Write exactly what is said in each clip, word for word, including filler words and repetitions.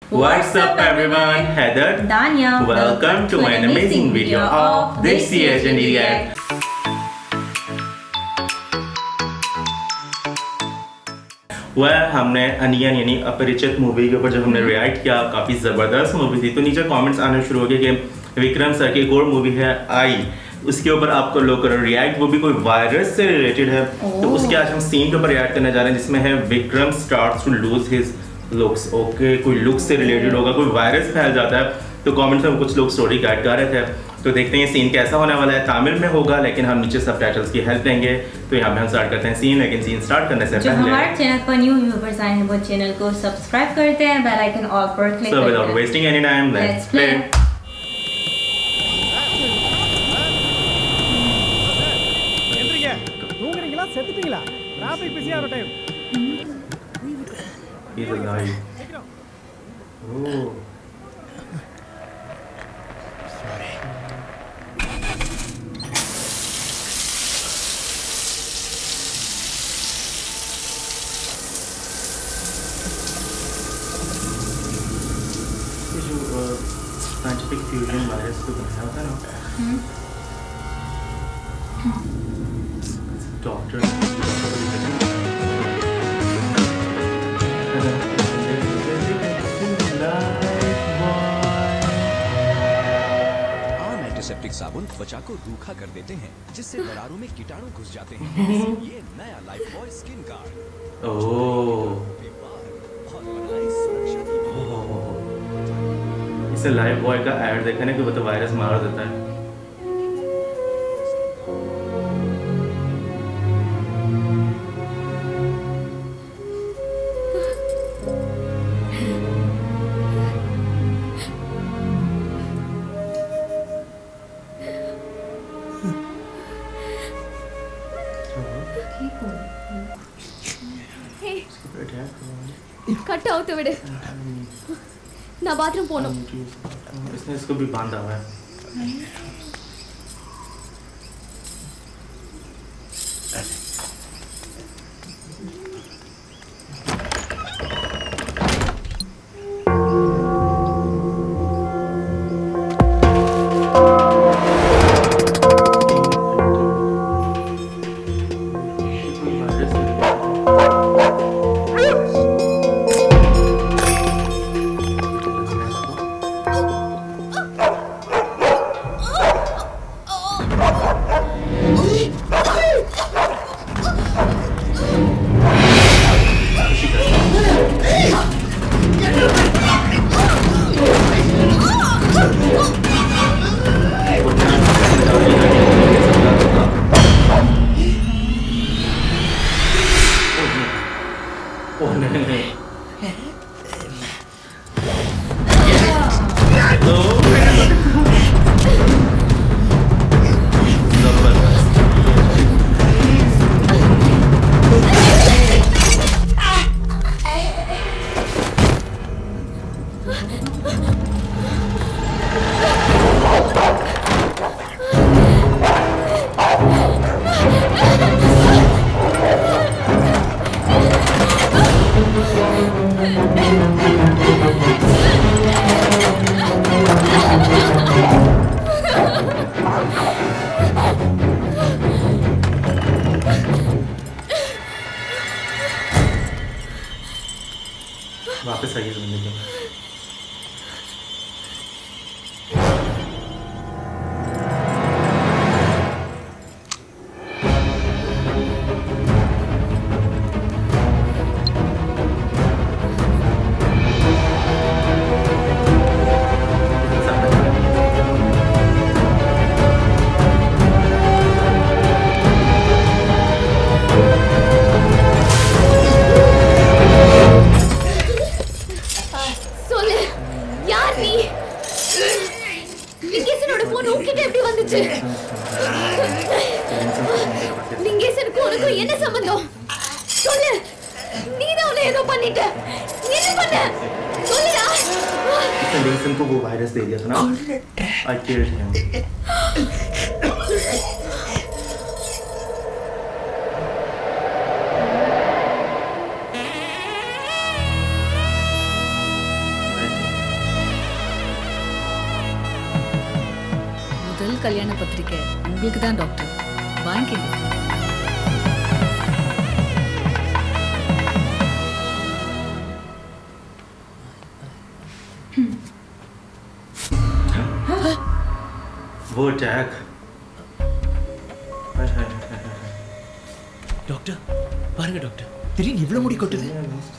What's up everyone, Heather, Danya, welcome to an amazing video of this year's React. well, हमने अनियन यानी अपरिचित movie के ऊपर जब हमने रिएक्ट किया, काफ़ी ज़बरदस्त मूवी थी। तो नीचे कमेंट्स आने शुरू हो गए कि विक्रम सर की एक और मूवी है आई, उसके ऊपर आपको लोग करो रिएक्ट, वो भी कोई वायरस से रिलेटेड है। तो उसके आज हम सीन के ऊपर रिएक्ट करने जा रहे हैं जिसमें है Vikram starts to lose his looks. Okay, कोई लुक्स से रिलेटेड होगा, कोई वायरस फैल जाता है। तो कमेंट्स में कुछ लोग स्टोरी गाइड कर रहे थे। तो देखते हैं सीन कैसा होने वाला है। तमिल में होगा लेकिन हम नीचे सबटाइटल्स की हेल्प लेंगे। तो यहाँ पे हम स्टार्ट करते हैं सीन। लेकिन सीन स्टार्ट करने से जो पहले हमारे चैनल पर न्यू व्यूअर्स आए हैं वो चैनल को सब्सक्राइब करते हैं, बेल आइकन ऑल पर क्लिक so करते हैं। without wasting any time, let's play. செத்துட்டீங்களா? டிராஃபிக் பிஸியா இருக்க time. He's alive. Oh. Sorry. ये जो साइंटिफिक फ्यूजन वायरस को बनाया होता है ना, डॉक्टर आम एंटीसेप्टिक साबुन त्वचा को रूखा कर देते हैं जिससे दरारों में कीटाणु घुस जाते हैं। ये नया Lifebuoy skin guard oh इसे लाइफ बॉय का ऐड देखा ना कि वो तो वायरस मार देता है। कट आउट विड़ ना बाथरूम போணும் इसने इसको भी बांधा हुआ है। वापस आइए जिंदगी में। லிங்கேசனுக்கு உனக்கு என்ன சம்பந்தம்? சொல்லு. நீ தான் உன்னை ஏதோ பண்ணிட்ட. என்ன பண்ண? சொல்லுடா. लिंगसन को वो वायरस दे दिया था ना। I killed him. முதல் கல்யாண பத்திரிக்கை உங்களுக்கு தான் டாக்டர், வாங்கிக்கங்க. वो जैक டாக்டர் பாருங்க டாக்டர், திடீர்னு இவ்வளவு முடி கொட்டுது.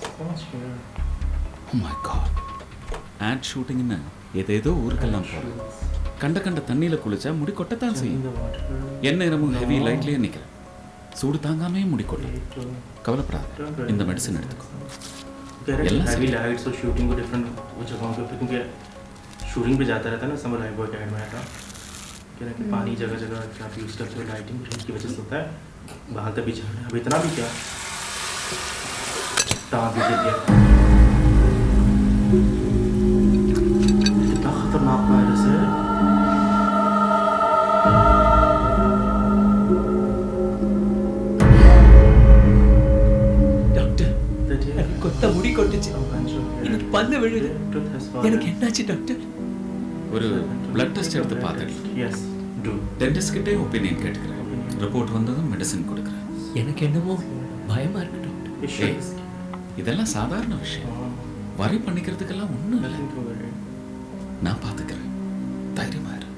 Oh my God. ஆட் ஷூட்டிங்னு ஏதேதோ ஊருக்கெல்லாம் போகிறேன். கண்ட கண்ட தண்ணியில் குளிச்சா முடி கொட்டத்தான் செய்யும். என்ன நேரமும் ஹெவி லைட்லேயே நிற்கிறேன். சூடு தாங்காமே முடி கொட்டும். கவலைப்படாத, இந்த மெடிசன் எடுத்துக்கோ. एல்லாம் सही लाइट्स और शूटिंग को डिफरेंट वो जगहों पे क्योंकि शूटिंग पे जाता रहता है ना समर लाइफ बॉय का एड में आता कह रहे कि पानी जगह जगह आप यूज़ करते हो लाइटिंग की वजह से होता है। बाहर तक भी चल रहा है, अब इतना भी क्या टाँग भी दे दिया। कितना खतरनाक वायरस है। டாக்டர் கொத்த முடி கொட்டுச்சு, எனக்கு பல்லு விழுது. எனக்கு என்னாச்சு டாக்டர்? ஒரு பிளட் டெஸ்ட் எடுத்து பார்த்துட்டு எஸ் டு டென்டிஸ்ட் கிட்டே ஒப்பீனியன் கேட்டுக்கிறேன். ரிப்போர்ட் வந்ததும் மெடிசன் கொடுக்குறேன். எனக்கு என்னமோ பயமா இருக்கு டாக்டர். ஏய், இதெல்லாம் சாதாரண விஷயம், வரி பண்ணிக்கிறதுக்கெல்லாம் ஒன்றும் இல்லை. நான் பார்த்துக்கிறேன், தைரியமா இரு.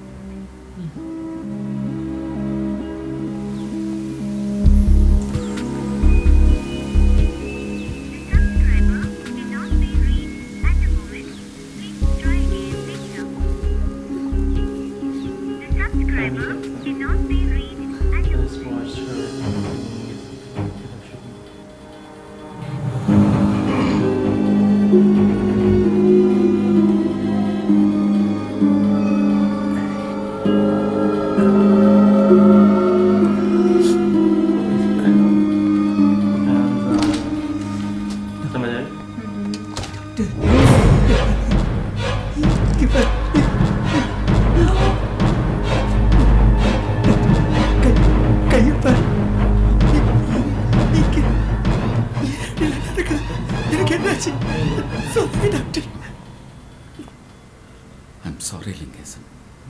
I'm sorry, Lingesan.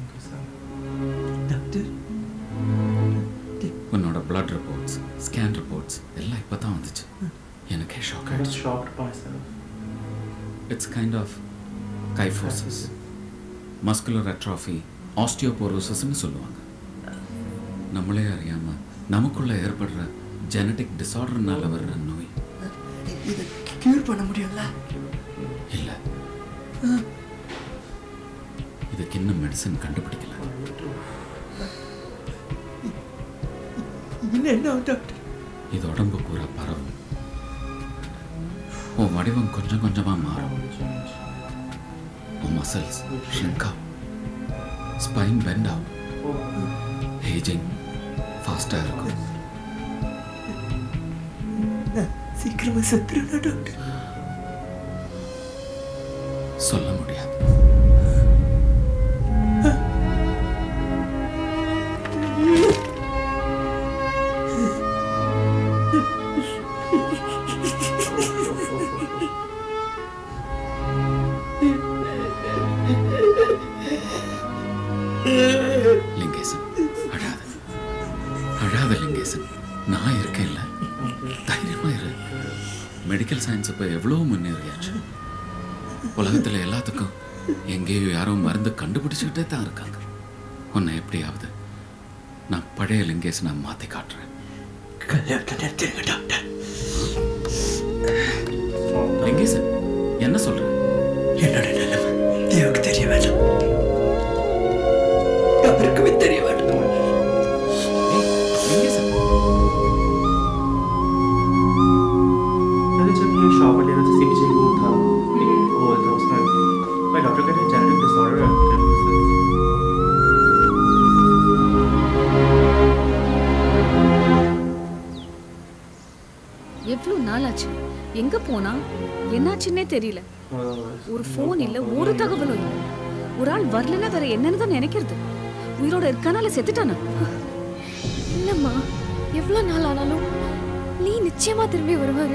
உன்னோட பிளட் ரிப்போர்ட்ஸ், ஸ்கேன் ரிப்போர்ட்ஸ் எல்லாம் இப்போ தான் வந்துச்சு. எனக்கே ஷாக் ஆயிடுச்சு. It's kind of kyphosis, muscular atrophy, ஆஸ்டியோபோரோசிஸ்ன்னு சொல்லுவாங்க. நம்மளே அறியாம நமக்குள்ள ஏற்படுற ஜெனட்டிக் டிசார்டர்னால வர்ற நோய். இதை கியூர் பண்ண முடியல? இல்லை, இதுக்கு இன்னும் மெடிசன் கண்டுபிடிக்கல. என்ன டாக்டர்? இது உடம்பு பூரா பரவும். உன் வடிவம் கொஞ்சம் கொஞ்சமா மாறும். உன் மசில்ஸ் ஷ்ரிங்க் ஆகும், ஸ்பைன் பெண்ட் ஆகும், ஏஜிங் ஃபாஸ்டா இருக்கும். சீக்கிரமா செத்துருவேன் டாக்டர். சொல்ல முடியாது. லிங்கேசன், அழாத அழாத லிங்கேசன், நான் இருக்கேன்ல, தைரியமா இரு. மெடிக்கல் சயின்ஸ் இப்போ எவ்வளோ முன்னேறியாச்சு. உலகத்தில் எல்லாத்துக்கும் எங்கேயோ யாரோ மருந்து கண்டுபிடிச்சிக்கிட்டே தான் இருக்காங்க. உன்னை எப்படியாவது நான் பழைய லிங்கேசனை மாற்றி காட்டுறேன். லிங்கேசன், என்ன சொல்ற? என்னோட நிலைமை தேவுக்கு தெரிய வேண்டாம், அவருக்குமே தெரிய வேண்டாம். லிங்கேசன், जब ये शॉप वगैरह जैसे पीछे वो था एक वो था उसमें मैं डॉक्टर कहते हैं जेनेटिक डिसऑर्डर है। எவ்வளோ நாளாச்சு, எங்க போனா, என்னாச்சுன்னே தெரியல. ஒரு ஃபோன் இல்ல, ஒரு தகவலும் இல்ல. ஒரு ஆள் வரலன்னா வேற என்னன்னு தான் நினைக்கிறது. உயிரோட இருக்கானா இல்ல செத்துட்டானா? இல்லம்மா, எவ்வளவு நாள் ஆனாலும் நீ நிச்சயமா திரும்பி வருவாரு.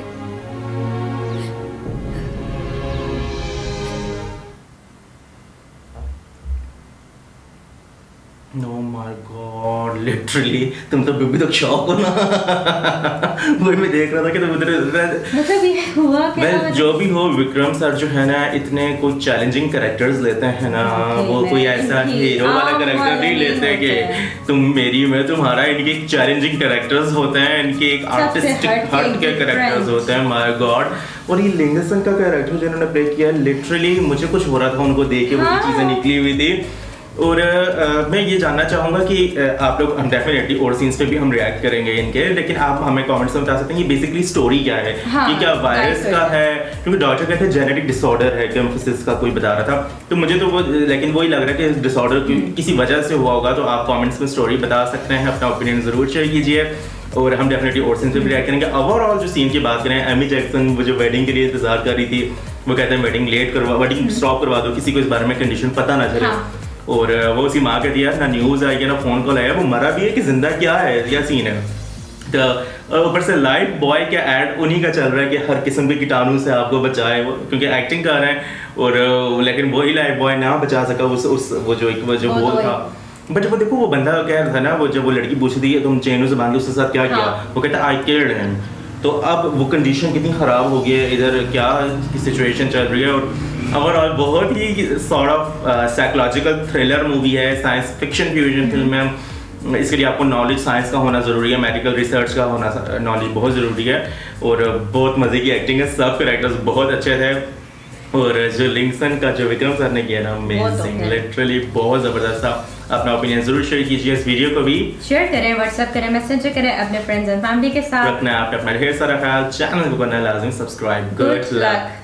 नो माय गॉड, लिटरली तुम तो बेबी तक शॉक हो ना। वही मैं देख रहा था कि तुम उधर मतलब ये हुआ क्या? well, मतलब जो भी हो, विक्रम सर जो है ना इतने कोई चैलेंजिंग कैरेक्टर्स लेते हैं ना, वो कोई ऐसा हीरो वाला कैरेक्टर नहीं लेते कि तुम मेरी मैं तुम्हारा। इनके चैलेंजिंग कैरेक्टर्स होते हैं, इनके एक आर्टिस्टिक हट के कैरेक्टर्स होते हैं। माय गॉड, और ये लिंगसन का कैरेक्टर जिन्होंने प्ले किया, लिटरली मुझे कुछ हो रहा था उनको देख के, वो चीज़ें निकली हुई थी। और आ, मैं ये जानना चाहूँगा कि आ, आप लोग हम डेफिनेटली और सीन्स पे भी हम रिएक्ट करेंगे इनके, लेकिन आप हमें कमेंट्स में बता सकते हैं कि बेसिकली स्टोरी क्या है, हाँ, कि क्या वायरस का है, क्योंकि डॉक्टर कहते हैं जेनेटिक डिसऑर्डर है, कैम्फसिस का कोई बता रहा था। तो मुझे तो वो लेकिन वही लग रहा है कि डिसऑर्डर किसी वजह से हुआ होगा। तो आप कॉमेंट्स में स्टोरी बता सकते हैं, अपना ओपिनियन ज़रूर शेयर कीजिए, और हम डेफिनेटली और सीन पे भी रिएक्ट करेंगे। ओवरऑल जो सीन की बात करें, एमी जैक्सन वो जो वेडिंग के लिए इंतजार कर रही थी, वो कहते हैं वेडिंग लेट करवा, वेडिंग स्टॉप करवा दो, किसी को इस बारे में कंडीशन पता ना चले। हाँ। और वो उसकी माँ कहती है ना न्यूज़ आई है ना फ़ोन कॉल आया, वो मरा भी है कि जिंदा क्या है, क्या सीन है। तो ऊपर से लाइफ बॉय का ऐड उन्हीं का चल रहा है कि हर किस्म के कीटाणु से आपको बचाए, वो क्योंकि एक्टिंग कर रहे हैं, और लेकिन वही लाइफ बॉय ना बचा सका उस उस वो जो एक वो जो बोल था। बट वो देखो, वो बंदा कह रहा था ना, वो जब वो लड़की पूछती थी तुम चैनों से बांध के उसके साथ क्या किया, वो कहता आई केयर्ड हिम। तो अब वो कंडीशन कितनी ख़राब हो गई है, इधर क्या सिचुएशन चल रही है। और ओवरऑल बहुत ही sort of psychological thriller movie है, साइंस फिक्शन फ्यूजन फिल्म है। इसके लिए आपको नॉलेज साइंस का होना ज़रूरी है, मेडिकल रिसर्च का होना नॉलेज बहुत ज़रूरी है, और बहुत मज़े की एक्टिंग है, सब कैरेक्टर्स बहुत अच्छे थे। और जो लिंगसन का जो विक्रम सर ने किया ना, अमेजिंग, लिटरली बहुत ज़बरदस्त था। अपना ओपिनियन जरूर शेयर कीजिए, इस वीडियो को भी शेयर करें, व्हाट्सएप करें, मैसेज करें अपने फ्रेंड्स एंड फैमिली के साथ। रखना है आपका अपना ढेर सारा ख्याल, चैनल को करना लाजमी सब्सक्राइब। Good luck.